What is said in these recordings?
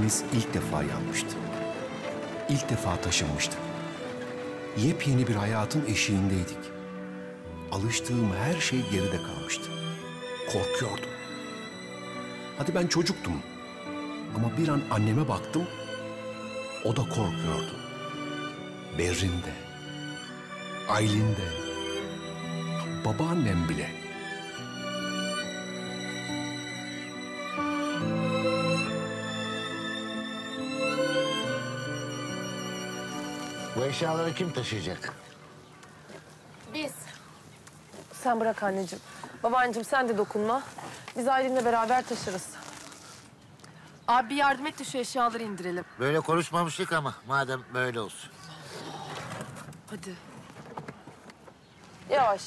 Deniz ilk defa yanmıştı. İlk defa taşınmıştı. Yepyeni bir hayatın eşiğindeydik. Alıştığım her şey geride kalmıştı. Korkuyordum. Hadi ben çocuktum. Ama bir an anneme baktım. O da korkuyordu. Berrin de, Aylin de, babaannem bile. Bu eşyaları kim taşıyacak? Biz. Sen bırak anneciğim. Babaanneciğim sen de dokunma. Biz Aylin'le beraber taşırız. Abi bir yardım et de şu eşyaları indirelim. Böyle konuşmamıştık ama madem böyle olsun. Hadi. Yavaş.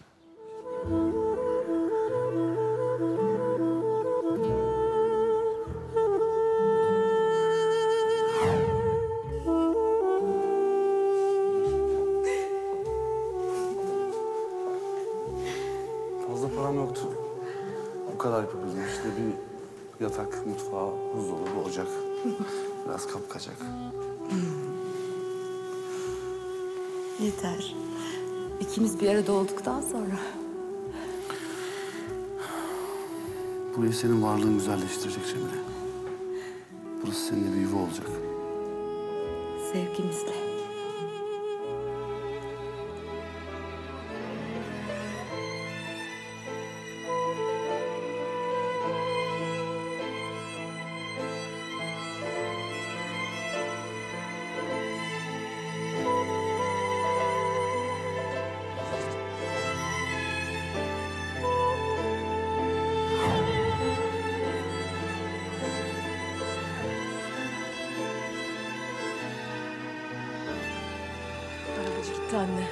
Fazla param yoktu. Bu kadar yapabildim. İşte bir yatak, mutfağı, buzdolabı, ocak. Biraz kapkacak. Yeter. İkimiz bir arada olduktan sonra. Burayı senin varlığın güzelleştirecek Cemile. Burası seninle bir yuva olacak. Sevgimizle. Arabacı gitti anne.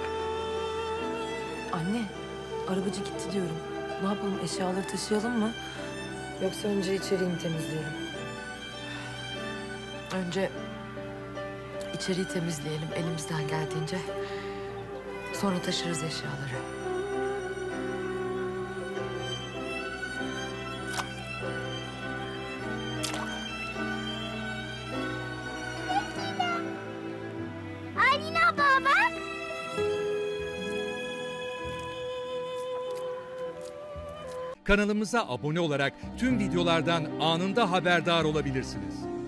Anne, arabacı gitti diyorum. Ne yapalım, eşyaları taşıyalım mı? Yoksa önce içeriği mi temizleyelim? Önce içeriği temizleyelim elimizden geldiğince. Sonra taşırız eşyaları. Aylin abla bak. Kanalımıza abone olarak tüm videolardan anında haberdar olabilirsiniz.